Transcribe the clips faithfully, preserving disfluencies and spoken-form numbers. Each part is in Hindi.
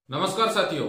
नमस्कार साथियों,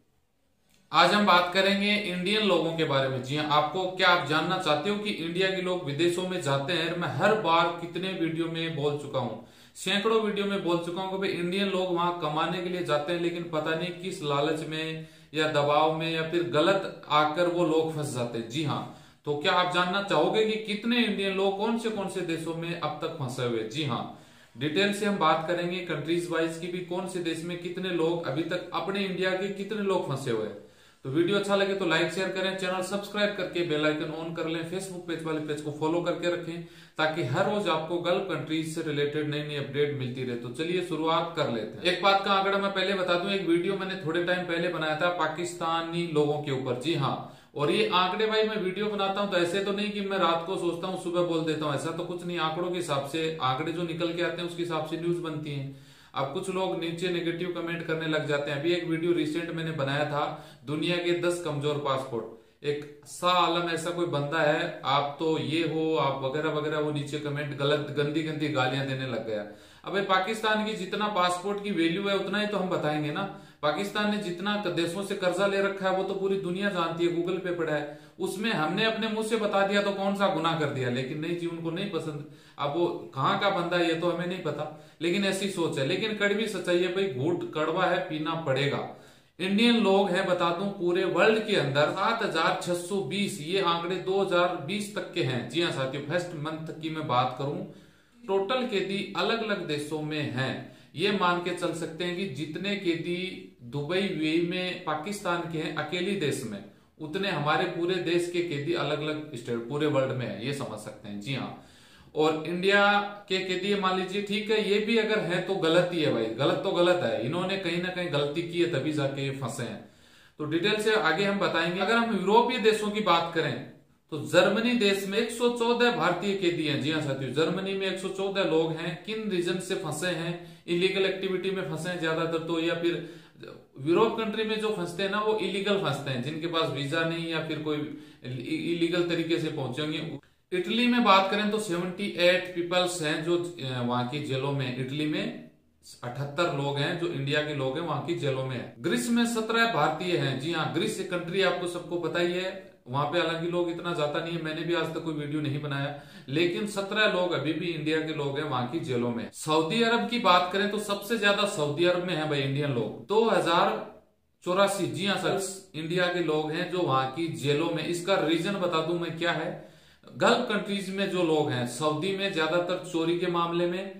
आज हम बात करेंगे इंडियन लोगों के बारे में। जी हाँ, आपको क्या आप जानना चाहते हो कि इंडिया के लोग विदेशों में जाते हैं? मैं हर बार कितने वीडियो में बोल चुका हूं, सैकड़ों वीडियो में बोल चुका हूं कि भाई इंडियन लोग वहां कमाने के लिए जाते हैं, लेकिन पता नहीं किस लालच में या दबाव में या फिर गलत आकर वो लोग फंस जाते हैं। जी हाँ, तो क्या आप जानना चाहोगे कि कितने इंडियन लोग कौन से कौन से देशों में अब तक फंसे हुए? जी हाँ, डिटेल से हम बात करेंगे कंट्रीज वाइज की भी, कौन से देश में कितने लोग अभी तक, अपने इंडिया के कितने लोग फंसे हुए हैं। तो वीडियो अच्छा लगे तो लाइक शेयर करें, चैनल सब्सक्राइब करके बेल आइकन ऑन कर लें, फेसबुक पेज वाले पेज को फॉलो करके रखें ताकि हर रोज आपको गल्फ कंट्रीज से रिलेटेड नई नई अपडेट मिलती रहे। तो चलिए शुरुआत कर लेते हैं। एक बात का आंकड़ा मैं पहले बता दूं, एक वीडियो मैंने थोड़े टाइम पहले बनाया था पाकिस्तानी लोगों के ऊपर। जी हाँ, और ये आंकड़े भाई मैं वीडियो बनाता हूं तो ऐसे तो नहीं कि मैं रात को सोचता हूं सुबह बोल देता हूं, ऐसा तो कुछ नहीं। आंकड़ों के हिसाब से, आंकड़े जो निकल के आते हैं उसके हिसाब से न्यूज बनती है। अब कुछ लोग नीचे नेगेटिव कमेंट करने लग जाते हैं। अभी एक वीडियो रिसेंट मैंने बनाया था, दुनिया के दस कमजोर पासपोर्ट। एक शाह आलम ऐसा कोई बंदा है, आप तो ये हो, आप वगैरह वगैरह, वो नीचे कमेंट गलत गंदी गंदी गालियां देने लग गया। अब पाकिस्तान की जितना पासपोर्ट की वैल्यू है उतना ही तो हम बताएंगे ना। पाकिस्तान ने जितना देशों से कर्जा ले रखा है वो तो पूरी दुनिया जानती है, गूगल पे पड़ा है। उसमें हमने अपने मुंह से बता दिया तो कौन सा गुनाह कर दिया? लेकिन नहीं जी, उनको नहीं पसंद। अब वो कहाँ का बंदा है ये तो हमें नहीं पता, लेकिन ऐसी सोच है। लेकिन कड़वी सच्चाई है भाई, घूट कड़वा है, पीना पड़ेगा। इंडियन लोग हैं, बता दूं, पूरे वर्ल्ड के अंदर सात हजार छह सौ बीस, ये आंकड़े दो हजार बीस तक के हैं। जी हाँ साथियों, फर्स्ट मंथ की मैं बात करूं, टोटल कैदी अलग अलग देशों में हैं। ये मान के चल सकते हैं कि जितने कैदी दुबई यूएई में पाकिस्तान के हैं अकेली देश में, उतने हमारे पूरे देश के कैदी अलग अलग स्टेट पूरे वर्ल्ड में है, ये समझ सकते हैं। जी हाँ, और इंडिया के कैदी मान लीजिए, ठीक है, ये भी अगर है तो गलत ही है भाई, गलत तो गलत है। इन्होंने कहीं ना कहीं गलती की है तभी जाके फंसे हैं। तो डिटेल से आगे हम बताएंगे। अगर हम यूरोपीय देशों की बात करें तो जर्मनी देश में एक सौ चौदह भारतीय कैदी हैं। जी हाँ साथियों, जर्मनी में एक सौ चौदह लोग हैं। किन रीजन से फंसे हैं? इलीगल एक्टिविटी में फंसे हैं ज्यादातर तो, या फिर यूरोप कंट्री में जो फंसते हैं ना वो इलीगल फंसते हैं, जिनके पास वीजा नहीं या फिर कोई इलीगल तरीके से पहुंचे होंगे। इटली में बात करें तो अठहत्तर पीपल्स हैं जो वहां की जेलों में, इटली में अठहत्तर लोग हैं जो इंडिया के लोग हैं वहां की जेलों में है। ग्रीस में सत्रह भारतीय हैं। जी हाँ, ग्रीस एक कंट्री आपको सबको पता ही है, वहां पे हालांकि लोग इतना जाता नहीं है, मैंने भी आज तक कोई वीडियो नहीं बनाया, लेकिन सत्रह लोग अभी भी इंडिया के लोग हैं वहां की जेलों में। सऊदी अरब की बात करें तो सबसे ज्यादा सऊदी अरब में है भाई इंडियन लोग, दो हजार चौरासी। जी हाँ सर, इंडिया के लोग हैं जो वहां की जेलों में। इसका रीजन बता दूं मैं क्या है। गल्फ कंट्रीज में जो लोग हैं, सऊदी में ज्यादातर चोरी के मामले में,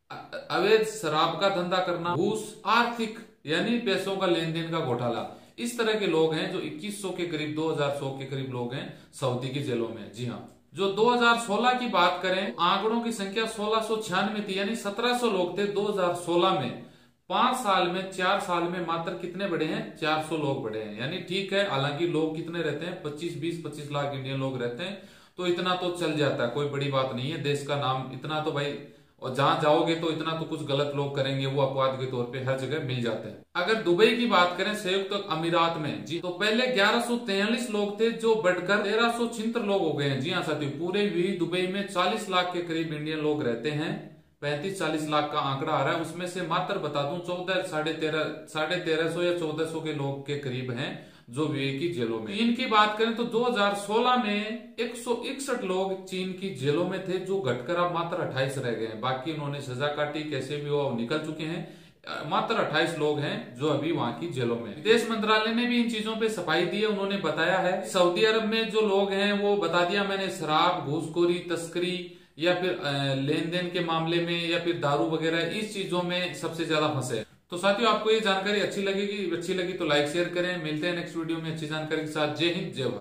अवैध शराब का धंधा करना, घूस, आर्थिक यानी पैसों का लेन देन का घोटाला, इस तरह के लोग हैं जो इक्कीस सौ के करीब, दो हजार सौ के करीब लोग हैं सऊदी की जेलों में। जी हाँ, जो दो हजार सोलह की बात करें, आंकड़ों की संख्या सोलह सौ छियानवे थी, यानी सत्रह सौ लोग थे दो हजार सोलह में। पांच साल में, चार साल में मात्र कितने बढ़े हैं? चार सौ लोग बढ़े हैं। यानी ठीक है, हालांकि लोग कितने रहते हैं, पच्चीस बीस पच्चीस लाख इंडियन लोग रहते हैं, तो इतना तो चल जाता है, कोई बड़ी बात नहीं है। देश का नाम इतना तो भाई, और जहां जाओगे तो इतना तो कुछ गलत लोग करेंगे, वो अपवाद के तौर पे हर जगह मिल जाते हैं। अगर दुबई की बात करें, संयुक्त तो अमीरात में, जी, तो पहले ग्यारह सौ तैयलीस लोग थे जो बढ़कर तेरह सौ छिहत्तर लोग हो गए हैं। जी हाँ साथियों, पूरे भी दुबई में चालीस लाख के करीब इंडियन लोग रहते हैं, पैंतीस चालीस लाख का आंकड़ा आ रहा है। उसमें से मात्र बता दूं चौदह साढ़े तेरह साढ़े तेरह सौ या चौदह सौ के लोग के करीब हैं जो यूएई की जेलों में। चीन की बात करें तो दो हजार सोलह में एक सौ इकसठ लोग चीन की जेलों में थे, जो घटकर अब मात्र अट्ठाईस रह गए हैं। बाकी उन्होंने सजा काटी, कैसे भी हो निकल चुके हैं। मात्र अट्ठाईस लोग हैं जो अभी वहां की जेलों में। विदेश मंत्रालय ने भी इन चीजों पे सफाई दी है। उन्होंने बताया है सऊदी अरब में जो लोग हैं, वो बता दिया मैंने, शराब, घूसखोरी, तस्करी या फिर लेन देन के मामले में या फिर दारू वगैरह, इस चीजों में सबसे ज्यादा फंसे। तो साथियों, आपको ये जानकारी अच्छी लगेगी, अच्छी लगी तो लाइक शेयर करें। मिलते हैं नेक्स्ट वीडियो में अच्छी जानकारी के साथ। जय हिंद, जय भारत।